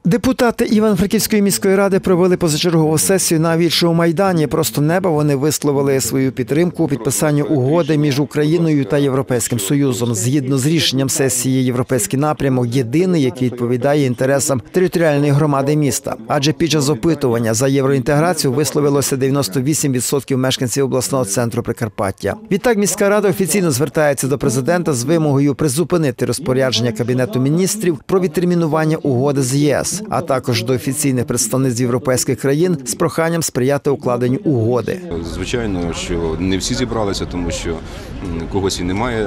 Депутати Івано-Франківської міської ради провели позачергову сесію на Вільшому майдані. Просто неба вони висловили свою підтримку у підписанню угоди між Україною та Європейським Союзом. Згідно з рішенням сесії, європейський напрямок єдиний, який відповідає інтересам територіальної громади міста. Адже під час опитування за євроінтеграцію висловилося 98% мешканців обласного центру Прикарпаття. Відтак міська рада офіційно звертається до президента з вимогою призупинити розпорядження Кабінету міністрів про відтермінування угоди з ЄС, а також до офіційних представництв європейських країн з проханням сприяти укладенню угоди. Звичайно, що не всі зібралися, тому що когось і немає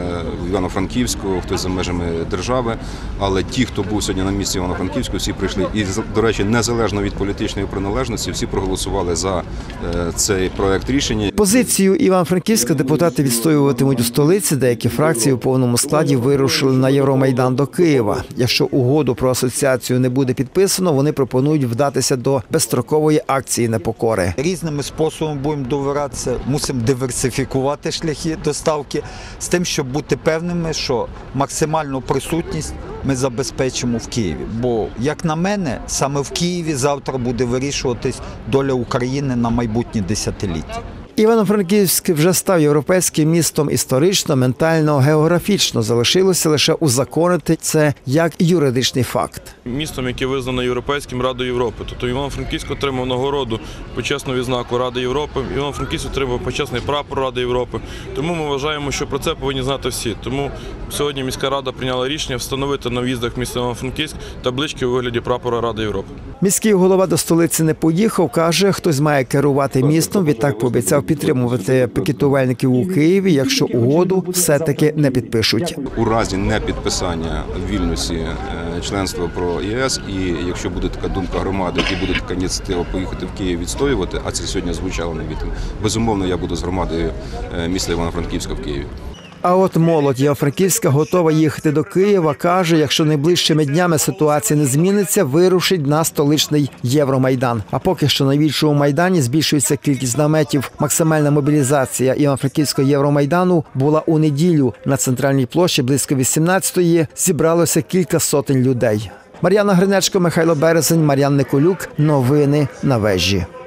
в Івано-Франківську, хтось за межами держави, але ті, хто був сьогодні на місці Івано-Франківську, всі прийшли. І, до речі, незалежно від політичної приналежності, всі проголосували за цей проект рішення. Позицію Івано-Франківська депутати відстоюватимуть у столиці. Деякі фракції у повному складі вирушили на Євромайдан до Києва. Якщо угоду про асоціацію не буде підписано, вони пропонують вдатися до безстрокової акції непокори. Різними способами будемо добиратися, мусимо диверсифікувати шляхи доставки з тим, щоб бути певними, що максимальну присутність ми забезпечимо в Києві. Бо, як на мене, саме в Києві завтра буде вирішуватись доля України на майбутні десятиліття. Івано-Франківськ вже став європейським містом історично, ментально, географічно. Залишилося лише узаконити це як юридичний факт. Містом, яке визнано Європейським Радою Європи. Тобто Івано-Франківськ отримав нагороду почесну відзнаку Ради Європи, Івано-Франківськ отримав почесний прапор Ради Європи. Тому ми вважаємо, що про це повинні знати всі. Тому сьогодні міська рада прийняла рішення встановити на в'їздах міста Івано-Франківськ таблички у вигляді прапора Ради Європи. Міський голова до столиці не поїхав, каже, хтось має керувати містом. Відтак пообіцяв підтримувати пікетувальників у Києві, якщо угоду все-таки не підпишуть. У разі непідписання в Вільнюсі членства про ЄС, і якщо буде така думка громади, і буде така ініціатива поїхати в Київ відстоювати, а це сьогодні звучало на мітингу, безумовно, я буду з громадою міста Івано-Франківська в Києві. А от молодь Івано-Франківська готова їхати до Києва. Каже, якщо найближчими днями ситуація не зміниться, вирушить на столичний Євромайдан. А поки що на Вільшому майдані збільшується кількість наметів. Максимальна мобілізація Івано-Франківського Євромайдану була у неділю. На центральній площі близько 18-ї зібралося кілька сотень людей. Мар'яна Гринечко, Михайло Березень, Мар'ян Николюк. Новини на вежі.